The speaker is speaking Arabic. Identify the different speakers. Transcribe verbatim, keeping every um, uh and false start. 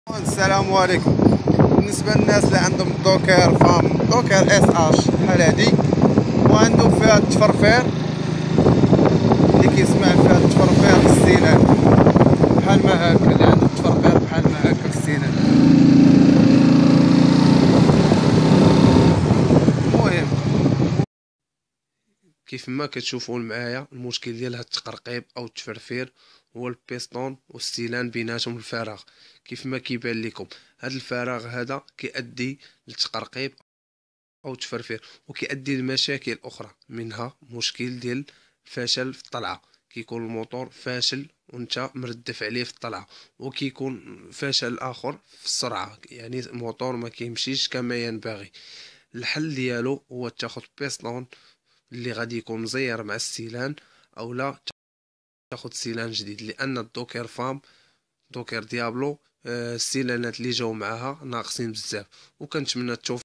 Speaker 1: السلام عليكم. بالنسبه للناس اللي عندهم دوكر فام دوكر اس اش بحال هادي وعندهم فيها التفرفير اللي كيسمع فيها التفرفير في السنان بحال ما هكا، اللي عنده التفرفير بحال ما هكا في السنان. المهم كيف ما كتشوفون معايا المشكل ديال هاد التقرقيب او التفرفير هو البيستون والسيلان بيناتهم الفراغ. كيف ما كيبان لكم هاد الفراغ هذا كيؤدي للتقرقيب او التفرفير وكيؤدي لمشاكل اخرى، منها مشكل ديال الفشل في الطلعه. كيكون الموتور فاشل وانت مردف عليه في الطلعه، وكيكون فشل اخر في السرعه، يعني الموتور ما كيمشيش كما ينبغي. الحل ديالو هو تاخذ بيستون اللي غادي يكون مزير مع السيلان، او لا تاخذ سيلان جديد، لان الدوكر فام دوكر ديابلو آه، السيلانات اللي جاو معاها ناقصين بزاف. وكنتمنى تشوف